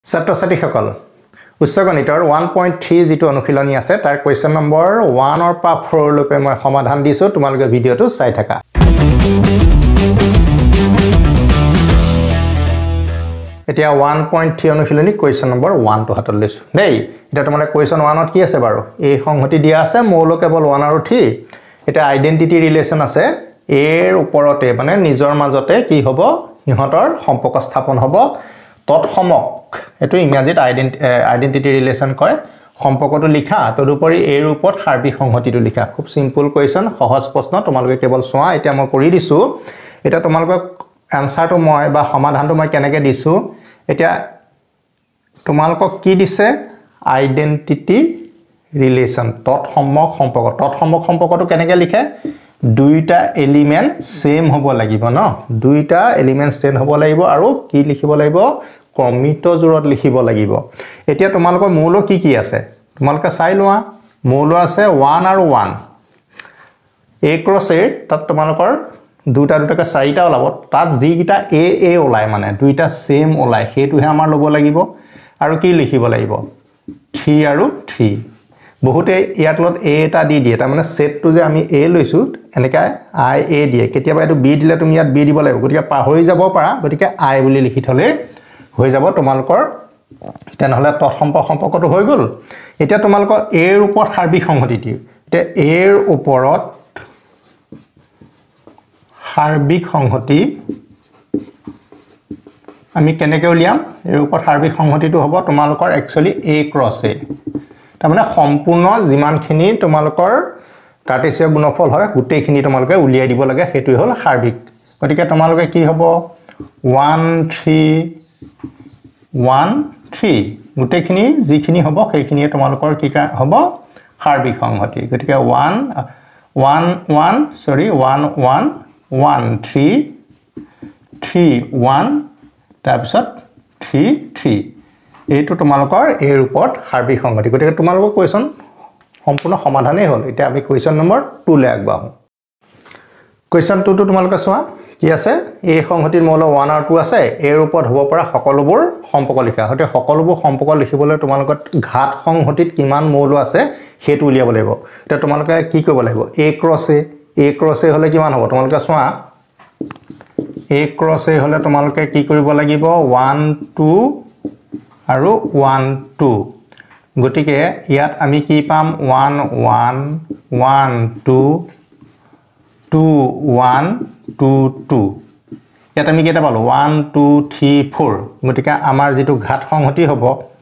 ছাত্ৰ-ছাত্ৰীসকল উচ্চ গণিতৰ 1.3 যেটো অনুশীলনী আছে তাৰ কোৱেশ্চন নম্বৰ 1 অৰ পা 4 লৈকে মই সমাধান দিছো তোমালোকে ভিডিওটো চাই থাকা এতিয়া 1.3 অনুশীলনী কোৱেশ্চন নম্বৰ 1 টো হাতত লৈছো দেই এটা তোমালোকে কোৱেশ্চন 1 ত কি আছে বাৰু এই সংহতি দিয়া আছে মৌল কেৱল 1 আৰু 3 এটা আইডেন্টিটি ৰিলেচন আছে এৰ ওপৰতে মানে নিজৰ মাজতে কি হ'ব ইহঁতৰ সম্পৰ্ক স্থাপন হ'ব তৎসমক এটো ইংৰাজীত আইডেন্টিটি ৰিলেচন কয় সম্পৰ্কটো লিখা তদুপৰি এৰ ওপৰত সাৰ্বিক সংহতিটো লিখা খুব সিম্পল কোৱেশ্চন সহজ প্ৰশ্ন তোমালোকে কেৱল চোৱা এতিয়া মই কৰি দিছো এটা তোমালোকক আনসাৰটো মই বা সমাধানটো মই কেনেকৈ দিছো এতিয়া তোমালোকক কি দিছে আইডেন্টিটি ৰিলেচন তৎসমক সম্পৰ্কটো কেনেকৈ লিখে দুইটা এলিমেন্ট সেম হ'ব লাগিব ন দুইটা এলিমেন্ট সেম হ'ব লাগিব আৰু কি লিখিব লাগিব ক্ৰমিত জোৰত লিখিব লাগিব এতিয়া তোমালোকৰ মৌল কি আছে তোমালোকে চাই লোৱা মৌল আছে 1 আৰু 1 a ক্ৰছ a তাত তোমালোকৰ দুটাকে চাৰিটা ওলাব তাত যি কিটা a ওলাই মানে দুইটা সেম ওলাই হেতুহে আমাৰ লব লাগিব আৰু কি লিখিব লাগিব 3 আৰু 3 বহুতে ইয়াত লগত a এটা দি দিয়ে তাৰ মানে সেটটো যে আমি a লৈছো এনেকা i a দিয়ে কেতিয়াবা এটো b দিলে তুমি ইয়াত b দিব লাগিব গতিকে পাহৰি যাব পাৰা গতিকে i বুলি লিখি থলে হৈ যাব তোমালোকৰ তেনেহলে সম্পৰ্কটো হৈ গল এতিয়া তোমালোকৰ a ৰ ওপৰত সাৰ্বিক সংহতি দিও এতিয়া a ৰ ওপৰত সাৰ্বিক সংহতি আমি কেনেকৈ উলিয়াম এৰ ওপৰত সাৰ্বিক সংহতিটো হ'ব তোমালোকৰ একচুয়ালি a ক্ৰছ a তাৰ মানে সম্পূৰ্ণ যিমানখিনি তোমালোকৰ কাৰ্টেছিয়ান গুণফল হয় গোটেইখিনি তোমালোকে উলিয়াই দিব লাগে হেতু হ'ল সাৰ্বিক গতিকে তোমালোকে কি হ'ব 1 3 গোটেইখিনি যিখিনি হ'ব সেইখিনি তোমালোকৰ কি হ'ব সাৰ্বিক সংহতি গতিকে 1 3 1 তাৰপিছত 3 এইটো তোমালোকৰ এৰ ওপৰত সাৰ্বিক সংহতি গতিকে তোমালোকৰ কোৱেশ্চন সম্পূৰ্ণ সমাধানেই হ'ল এতিয়া আমি কোৱেশ্চন নম্বৰ 2 লৈ আগবাঢ়ো কোৱেশ্চন 2 টো তোমালোকে চোৱা কি আছে এই সংহতিৰ মৌল 1 আৰু 2 আছে এৰ ওপৰত হ'ব পৰা সকলোবোৰ সম্পৰ্ক লিখা হতে সকলোবোৰ সম্পৰ্ক লিখিবলৈ তোমালোকৰ ঘাত সংহতিত কিমান মৌল আছে হেতু উলিয়াব লাগিব এটা তোমালোকে কি কৰিব লাগিব a ক্ৰছ a হলে কিমান হ'ব তোমালোকে চোৱা a ক্ৰছ a হলে তোমালোকে কি কৰিব লাগিব 1 2 আৰু 1 2 গটিকে ইয়াত আমি কি পাম 1 1 1 2 2 1 2 2 ইয়াত আমি কেটা পালো 1 2 3 4 গটিকে আমাৰ যেটো ঘাত সংহতি হ'ব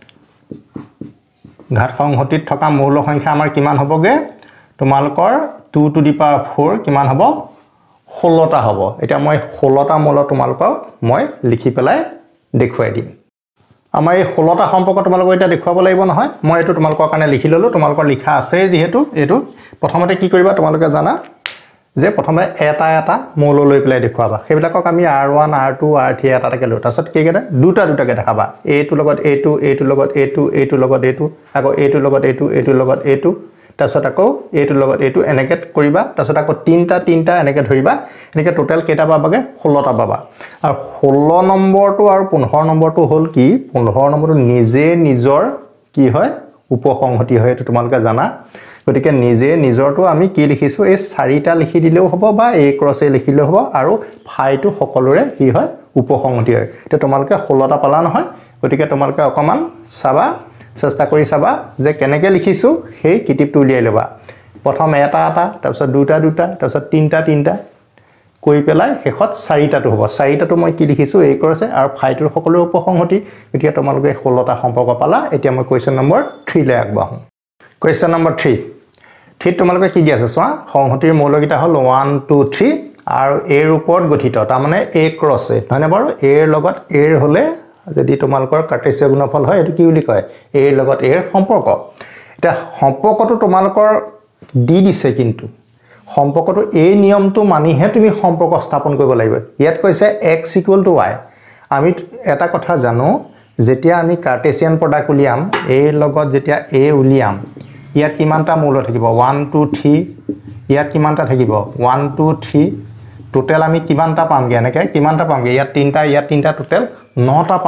ঘাত সংহতিত থকা মৌল সংখ্যা আমাৰ কিমান হ'বগে তোমালোকৰ 2 টু দি পাৱাৰ 4 কিমান হ'ব 16টা হ'ব এটা মই 16টা মৌল তোমালোকক মই লিখি পেলাই দেখুৱাই দিম আমাৰ এই 16টা সম্পৰ্ক তোমালোকক এটা দেখুৱাব লাগিব নহয় মই এটো তোমালোকৰ কাৰণে লিখি ললো তোমালোকৰ লিখা আছে যেহেতু এটো প্ৰথমতে কি কৰিবা তোমালোকে জানা যে প্ৰথমে এটা মৌল লৈ পেলাই দেখুৱাবা সেইবিলাকক আমি r1 r2 r3 এটাকে লৈ তাৰছত কি কেটা দুটাকে দেখাবা এটো লগত এটো লগত এটো লগত এটো আকৌ এটো লগত এটো লগত এটো তাৰছত আকৌ এটো লগত এটো এনেকে কৰিবা তাৰছত আকৌ তিনটা এনেকে ধৰিবা এনেকে টোটাল কেটা পাবাগে 16টা পাবা আৰু 16 নম্বৰটো আৰু 15 নম্বৰটো হ'ল কি 15 নম্বৰটো নিজে নিজৰ কি হয় উপসংহতি হয় এটো তোমালোকে জানা গতিকে নিজে নিজৰটো আমি কি লিখিছো এই চাৰিটা লিখি দিলেও হ'ব বা a ক্ৰছ a লিখিলেও হ'ব আৰু ফাইটো সকলোৰে কি হয় উপসংহতি হয় এটা তোমালোকে 16টা পালা নহয় গতিকে তোমালোকে অকমান চাবা চেষ্টা কৰি চাবা যে কেনেকৈ লিখিছো সেই কিটিপটো উলিয়াই লবা প্ৰথম এটা তাৰপিছত দুটা তাৰপিছত তিনটা কৈ পেলাই শেষত চাৰিটাটো হ'ব চাৰিটাটো মই কি লিখিছো a ক্ৰছ a আৰু ফাইটোৰ সকলোৰে উপসংহতি গতিকে তোমালোকে 16টা সম্পৰ্ক পালা এতিয়া মই কোৱেশ্চন নম্বৰ 3 লৈ আগবাঢ়ো কোৱেশ্চন নম্বৰ 3 তোমালোকে কি দি আছে চোৱা সংহতিৰ মৌলকিটা হ'ল 1 2 3 আৰু এৰ ওপৰত গঠিত তাৰ মানে a ক্ৰছ a নহয় বাৰু এৰ লগত এৰ হলে যদি তোমালোকৰ কাৰ্টেছিয়ান গুণফল হয় এটো কি বুলি কয় এৰ লগত এৰ সম্পৰ্ক এটা সম্পৰ্কটো তোমালোকৰ দি দিছে কিন্তু সম্পৰ্কটো এই নিয়মটো মানিহে তুমি সম্পৰ্ক স্থাপন কৰিব লাগিব ইয়াত কৈছে x = y আমি এটা কথা জানো যেতিয়া আমি কাৰ্টেছিয়ান প্ৰডাক্ট উলিয়াম এৰ লগত যেতিয়া a উলিয়াম ইয়াত কিমানটা মৌল থাকিব 1 2 3 ইয়াত কিমানটা থাকিব 1 2 3 টোটাল আমি কিমানটা পামগে এনেকৈ কিমানটা পামগে ইয়াত তিনটা টোটাল 9টা পাম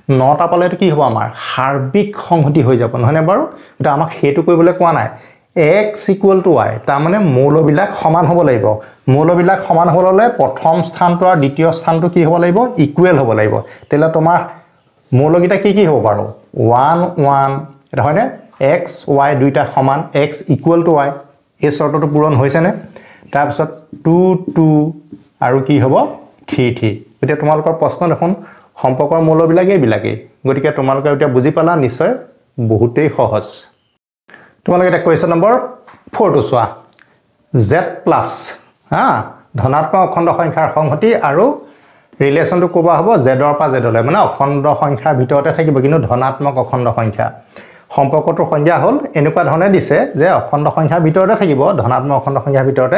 9টা পালেটো কি হ'ব আমাৰ সাৰ্বিক সংহতি হৈ যাব নহয়নে বাৰু এটা আমাক হেতু কৰিবলৈ কোৱা নাই x = y তাৰ মানে মৌলবিলাক সমান হ'ব লাগিব মৌলবিলাক সমান হ'লে প্ৰথম স্থানটো আৰু দ্বিতীয় স্থানটো কি হ'ব লাগিব ইকুৱেল হ'ব লাগিব তেলা তোমাৰ মৌলকিটা কি হ'ব বাৰু 1 1 এটা হয়নে x y দুইটা সমান x = y এই শৰ্তটো পূৰণ হৈছে নে তাৰ পিছত 2 2 আৰু কি হ'ব 3 3 এতিয়া তোমালোকৰ প্ৰশ্ন দেখোন সম্পৰ্কৰ মৌলবিলাক এইবিলাকেই গতিকে তোমালোকে এতিয়া বুজি পালা নিশ্চয় বহুতেই সহজ তোমালোকে এটা কোৱেশ্চন নম্বৰ 4 টো চোৱা z+ হা ধনাত্মক অখণ্ড সংখ্যাৰ সংহতি আৰু ৰিলেচনটো কোৱা হ'ব z ৰ পৰা z লৈ মানে অখণ্ড সংখ্যাৰ ভিতৰতে থাকিব কিন্তু ধনাত্মক অখণ্ড সংখ্যা সম্পৰ্কটোৰ সংজ্ঞা হ'ল এনেকুৱা ধৰণে দিছে যে অখণ্ড সংখ্যাৰ ভিতৰতে থাকিব ধনাত্মক অখণ্ড সংখ্যাৰ ভিতৰতে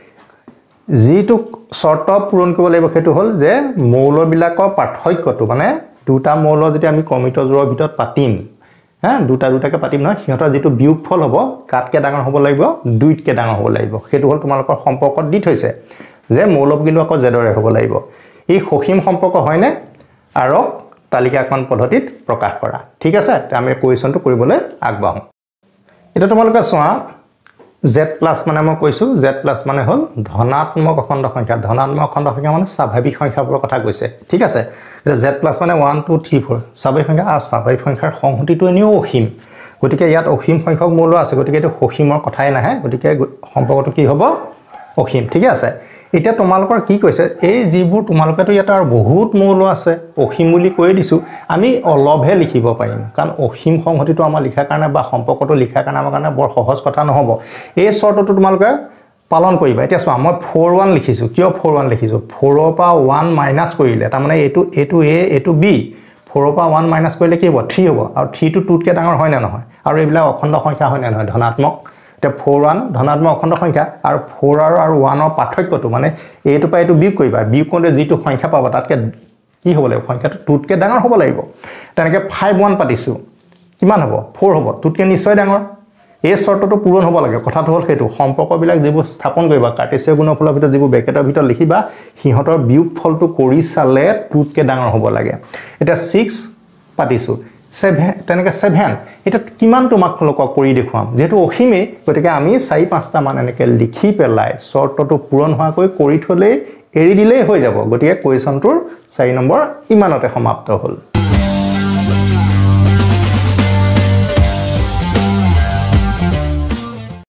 যিটো শৰ্ত পূৰণ কৰিব লাগিব সেইটো হ'ল যে মৌলবিলাকৰ পাৰ্থক্যটো মানে দুটা মৌল যদি আমি কমিত জোৰৰ ভিতৰত পাতিম হ্যাঁ দুটাকে পাতিম নহয় সিহঁতৰ যেটো বিয়োগফল হ'ব কাটকে ডাঙৰ হ'ব লাগিব দুইতকে ডাঙৰ হ'ব লাগিব সেইটো হ'ল তোমালোকৰ সম্পৰ্কত দি থৈছে যে মৌলবিলো আকৌ জেডৰে হ'ব লাগিব এই সসীম সম্পৰ্ক হয়নে আৰু তালিকাখন পদ্ধতিত প্ৰকাশ কৰা ঠিক আছে আমি কোৱেশ্চনটো কৰিবলৈ আগবাঢ়ো এটা তোমালোকে চোৱা z+ মানে মই কৈছো z+ মানে হ'ল ধনাত্মক অখণ্ড সংখ্যা মানে স্বাভাৱিক সংখ্যাবোৰৰ কথা কৈছে ঠিক আছে এটা z+ মানে 1 2 3 4 স্বাভাৱিক সংখ্যা আৰু স্বাভাৱিক সংখ্যাৰ সংহতিটো এনেও অসীম গতিকে ইয়াত অসীম সংখ্যক মৌল আছে গতিকে এটো অসীমৰ কথাই নাহে গতিকে সম্পৰ্কটো কি হ'ব অসীম ঠিক আছে এটা তোমালোকৰ কি কৈছে এই যিবোৰ তোমালোকেটো ইয়াত আৰু বহুত মৌল আছে অসীম বুলি কৈ দিছো আমি অলভে লিখিব পাৰিম কাৰণ অসীম সংহতিটো আমাৰ লিখাৰ কাৰণে বা সম্পৰ্কটো লিখাৰ কাৰণে আমাৰ কাৰণে বৰ সহজ কথা নহব এই শৰ্তটো তোমালোকে পালন কৰিবা এতিয়া চোৱা মই 4 1 লিখিছো কিয় 4 1 লিখিছো 4 ৰ পৰা 1 মাইনাস কৰিলে তাৰ মানে এটো a এটো b 4 ৰ পৰা 1 মাইনাস কৰিলে কি হ'ব 3 হ'ব আৰু 3 টো 2 তকে ডাঙৰ হয় না নহয় আৰু এইবিলাক অখণ্ড সংখ্যা হয় না নহয় ধনাত্মক 4 1 ধনাত্মক অখণ্ড সংখ্যা আৰু 4 আৰু 1 ৰ পাৰ্থক্যটো মানে এটো পাই এটো বিয়োগ কৰিবা বিয়োগ কৰিলে যেটো সংখ্যা পাবা তাতকে কি হ'ব লাগিব সংখ্যাটো 2 তকে ডাঙৰ হ'ব লাগিব তেনেকে 5 1 পাতিছো কিমান হ'ব 4 হ'ব 2 তকে নিশ্চয় ডাঙৰ এই শৰ্তটো পূৰণ হ'ব লাগে কথাটো হ'ল সেইটো সম্পৰ্কবিলাক যেবোৰ স্থাপন কৰিবা কাৰ্টেছিয় গুণফলৰ ভিতৰত যেবোৰ ব্ৰেকেটৰ ভিতৰত লিখিবা সিহঁতৰ বিয়োগফলটো কৰি চালে 2 তকে ডাঙৰ হ'ব লাগে এটা 6 পাতিছো 7 তেনেকে 7 এটা কিমান তোমাক লোকক কৰি দেখুৱাম যেটো অসীমে গতিকে আমি 4 5টা মান এনেকে লিখি পেলাই শৰ্তটো পূৰণ হোৱাকৈ কৰি থলে এৰি দিলেই হৈ যাব গতিকে কোৱেশ্চনটোৰ 4 নম্বৰ ইমানতে সমাপ্ত হ'ল